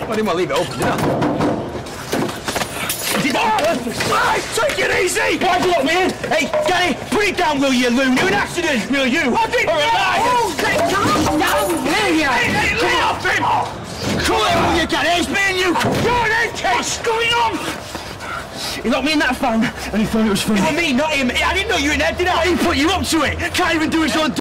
I didn't want to leave it open, did I? Right, take it easy! Why'd you lock me in? Hey, Gary, put it down, will you, Lou? You're an accident, will you? I didn't know! Calm down, will you? Hey, lay off him! Come on, will you, Gary? It's me and you! You're an what's going on? He locked me in that van, and he thought it was funny. It was me, not him. I didn't know you were in there, did I? He put you up to it. Can't even do his own